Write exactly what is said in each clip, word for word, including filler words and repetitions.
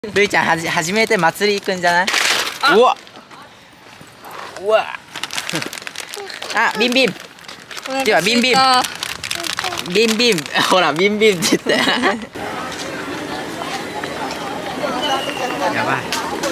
るいちゃんはじ初めて祭り行くんじゃない？うわうわあ、ビンビンではビンビンビンビンほらビンビンって言ってやばい。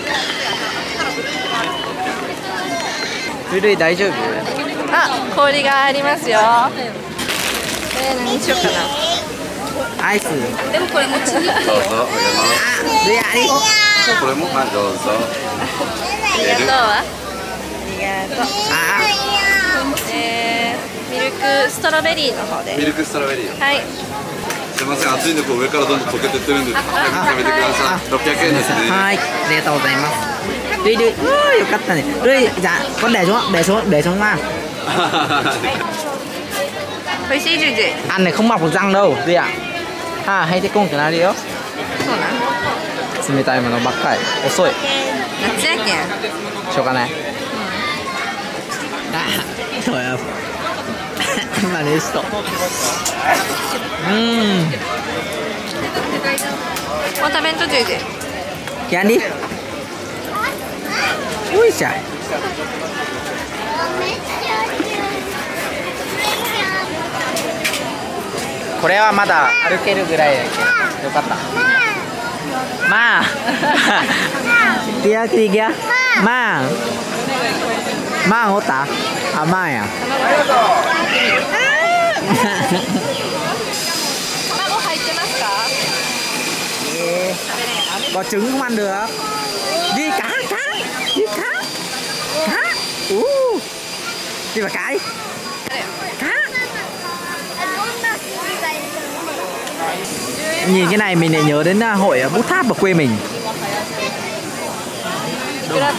るるい大丈夫？ あ、氷がありますよ。えー、何しようかな。 アイス。 でもこれ持ちにくいよ。 どうぞ、お邪魔。 るいありがとう。 これも、はい、どうぞ。 ありがとうわ。ありがとう。 あえー、ミルクストロベリーの方で。 ミルクストロベリー。 はい。 すみません、熱いんでこう上からどんどん溶けてってるんで、食べてください。六百円ですね。 はい、ありがとうございます。るいるい、うわよかったね。るい、じゃあ、これđể xuống, để xuống, để xuống mà. 美味しいジュジュ。 Ăn này không mọc được răng đâu, Duy ạ. À, hay thế con cái nào đi đó? そうなん。 冷たいものばっかり。遅い。 夏やけん。 しょうがない。あ、そうや。マネしと。うん。 もう食べんとジュジュ。 キャンディー。よいしょ。これはまだ歩けるぐらいよかった。まあ。Dia tiga. Man. Man otak. Aman ya. 卵入ってますか？ Có trứng không ăn được. Đi cá cá. Đi cá. Cá. Uh. Đi vào cá đi. Cá. Nhìn cái này mình lại nhớ đến hội bút tháp ở quê mình. À,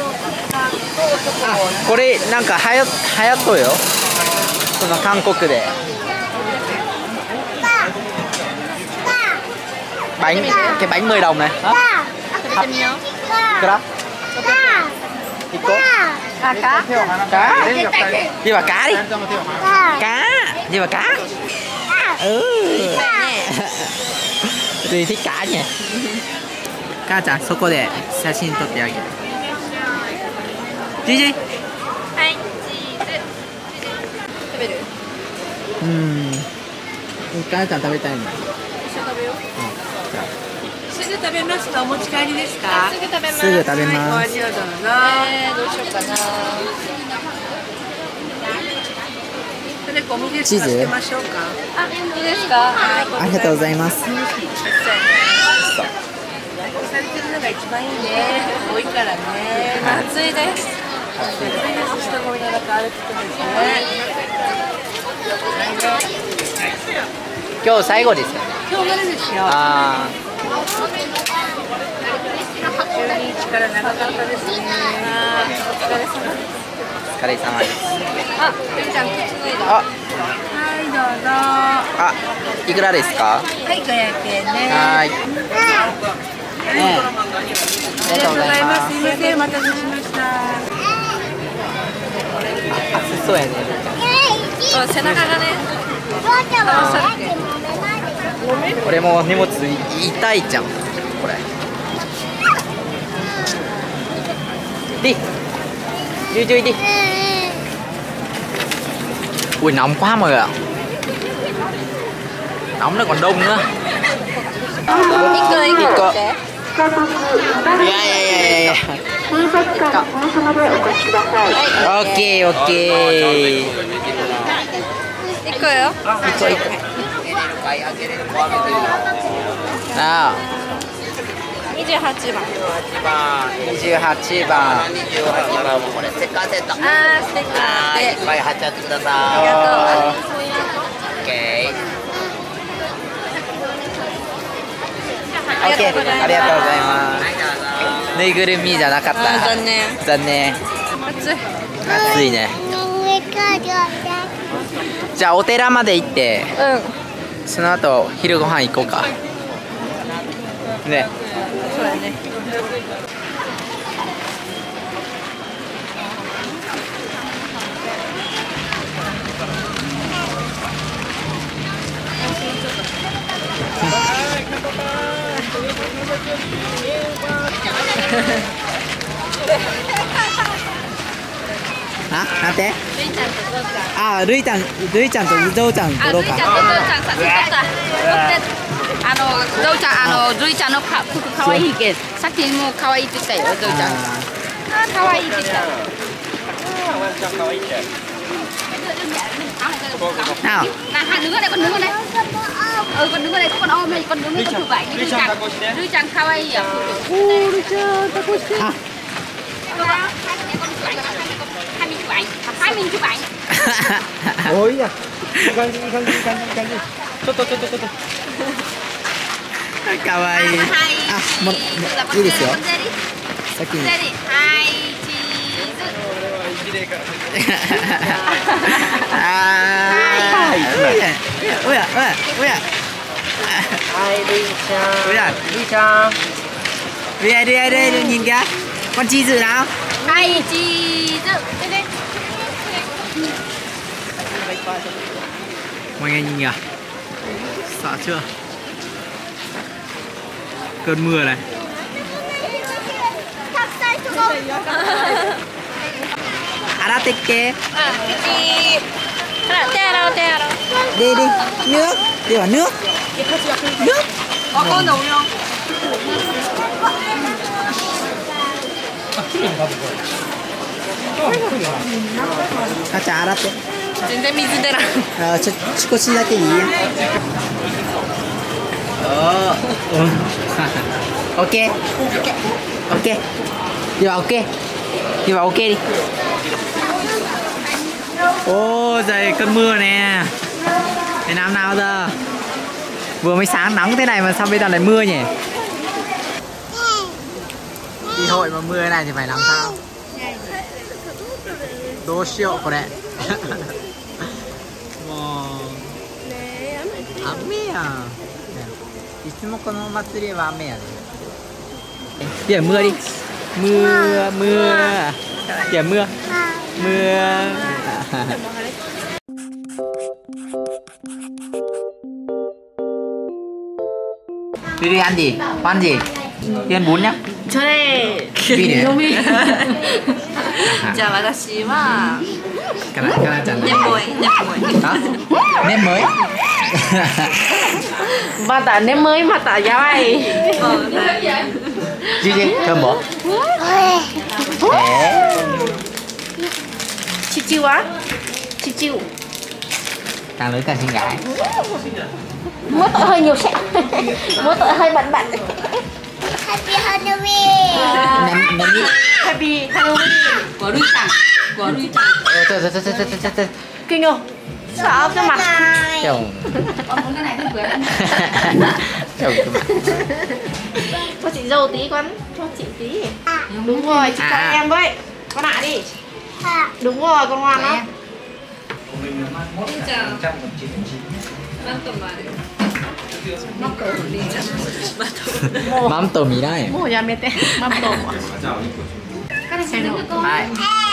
これなんかはや流行っとるよ。その韓国で。Bánh cái bánh mười đồng này. Hả? Cái đó. Ico. À, cá. Cá. Đi vào cá đi. Cá. Đi vào cá. Ừ. Tôi thích cá nhỉ. 母ちゃんそこで写真撮ってあげる。ジジ。 はい、チーズ。食べる？ うん。母ちゃん食べたいんだ。 一緒食べよう。 じゃあ。 すぐ食べますか？お持ち帰りですか？ すぐ食べます。 すぐ食べおます。 味をどうぞ。 えー、どうしようかな。 それゴミですか？捨てましょうか？ あ、いいですか？ ありがとうございます。 されてるのが一番いいね。多いからね。 暑いです。 そしてゴミの中歩くとですね。 今日最後ですよね。 今日までですよ。 あじゅうににちから長かったですね。 あー、お疲れ様です。 あ、お疲れ様です。 あ、ゆうちゃん靴脱いだ。 あ、 はい、どうぞ。 あ、いくらですか？ はい、ごひゃくえんね。 はーい。ねえ、あありりがとうごがとうございま。 ざいますす。すみません、お待たせしました。 暑そうやね。 そう、背中がね、倒されて。 俺も荷物痛いじゃん。これ。Đi. Đi đi đi. Ui nóng quá mọi người ạ. Nóng nó còn đông nữa. Ico, Ico. Dạ dạ dạ dạ. Ok ok. Icoよ。 Ico Ico. Nào. 二十八番。 にじゅうはちばん。にじゅうはちばんもこれステッカーセット。 あー、ステッカーで。 いっぱい貼っちゃってください。 ありがとう。 オッケー。 ありがとうございます。 ありがとうございます。ぬいぐるみじゃなかった。 あー、残念。 残念。 暑い。 暑いね。じゃあお寺まで行って、 うん。 その後昼ご飯行こうか。ね。 そうだね。 あ、なんて？あ、ルイちゃん、ルイちゃんとゾウちゃん撮ろうか。 あ、ルイちゃんとゾウちゃん写真撮った。あのゾウちゃん、あのルイちゃんのか服可愛いけど、さっきも可愛いって言ったよ、ゾウちゃん。あ、可愛いって言った。 ワンちゃん可愛いって。 nào hai đứa này, con đứng ở đây. Ừ, con đứng ở đây, con ôm đây, con đứng đây, con chụp ảnh với Rui-chan. Rui-chan kawaii à? Ô, Rui-chan takoshi. À. Hai mình chụp ảnh, hai mình chụp ảnh. Ôi à. Ikan ikan ikan ikan. Toto toto toto. Kawaii. Ah, moいいですよ。先に。 はい、チーズ。 ああ、おやおやおや。 Hai Rui-chan. おや Rui-chan. Rui Rui Rui Rui nhìn kìa. Con chi dự nào? Hai chi dự. Đây đây. Mọi người nhìn kìa. Sợ chưa? Cơn mưa này. Arateke. Đi đi, nước. Đi vào nước. Nước. Có con nấu không? À, chả aratte. 全然水出ない。 あ、ちょ少しだけいいや。おお。オッケー。オッケー。ではオッケー。ではオッケーđi. Ô, trời cơn mưa nè. Thế năm nào giờ? Vừa mới sáng nắng thế này mà sao bây giờ lại mưa nhỉ? Đi hội mà mưa này thì phải làm sao? Đố siêu của đấy. もう雨やん。いつもこのお祭りは雨やで。Giờ mưa đi. Mưa mưa. Giờ mưa. Mưa. Đi đi ăn gì? Ăn gì? Đi ăn bún nhá. それ。 ビール。 じゃあ私は。 かなかなちゃん。 ねもいねもい。 あ？ねもい？ Mà tả nêm mới mà tả giá bay. Gì gì? Cơm bò. Chị chiêu á. Chị chiêu. Càng lớn càng xinh gái. Mỗi tội hơi nhiều sẹo. Mỗi tội hơi bận bận. Happy Halloween. Nem nem đi. Happy Halloween. Của Rui-chan. Của Rui-chan. Ờ, thôi thôi thôi thôi thôi thôi. Kinh không? Sợ cho mặt. Chồng. Con muốn cái này thôi cười. Chồng. Cho chị dâu tí con. Cho chị tí. Đúng rồi, chị cho À. em với. Con lại đi. Đúng rồi, con ngoan lắm. Mắm tôm gì đây? Mua nhà mệt đấy. Mắm tôm. Cái này sẽ được con. Hai.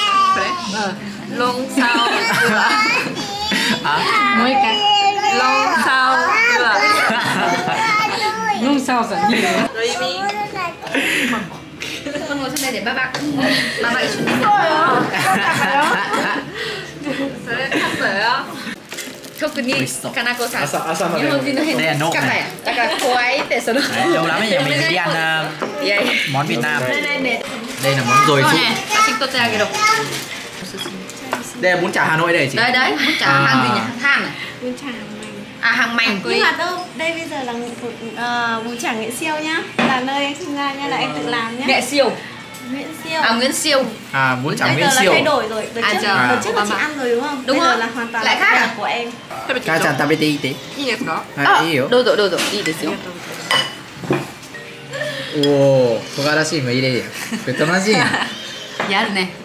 Long sao dừa. Mỗi cái long sao dừa. Long sao dừa gì nữa? Con ngồi xuống đây để ba bác ba bác xuống đi.特にかなこさん、日本人の変な方や。だから怖いってその。 Lâu lắm rồi mình đi ăn uh, いやいや。 món Việt Nam. Đây là món dồi sụn. 写真撮ってあげろ。 Đây là bún chả Hà Nội đây chị. Đấy đấy, bún chả hàng gì nhỉ? Than à? Bún chả hàng mành. À hàng mành. Nhưng mà đâu, đây bây giờ là uh, bún chả Nghệ Siêu nhá. Là nơi em sinh ra nha, là em tự làm nhá. Nghệ Siêu. Nguyễn Siêu. À Nguyễn Siêu. À bún chả Bây Nguyễn giờ Siêu. là thay đổi rồi. Đợt À, trước, chờ. đợt trước là À, chị mà- ăn rồi đúng không? Đúng Bây giờ rồi. là hoàn toàn Lại là khác đặc à? sản của em. Kaちゃん食べていいって。 いいですか？ はい、いいよ。 どうぞどうぞ。いいですよ。 おお、唐辛子も入れるよ。ベトナム人。 やるね。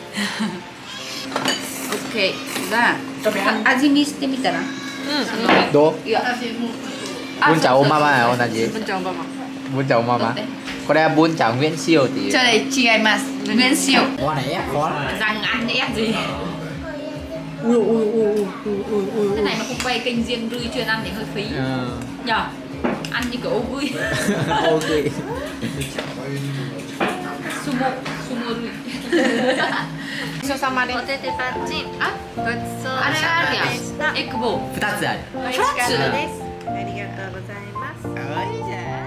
オッケー。じゃあ味見してみたら。 どう？ いや。 bún chả ô mama là同じ。 ブンチャオバマ。 bún chả ô mama。これはbún chả Nguyễn Siêuっていう。 それ違います。Nguyễn Siêu. Khó này á, khó. Răng ăn nhẽ gì? Ui ui ui ui ui ui. Cái này mà không quay kênh riêng Rui chuyên ăn thì hơi phí. Ờ. Nhờ. ăn như kiểu ô vui. 大食い Sumo, sumo rui. ごちそうさまです。 おててパッチン。 あ、 ごちそうあれあるやん。 でした。 エッグボール。 ふたつある美味しかったです。ありがとうございます。 おいしいじゃん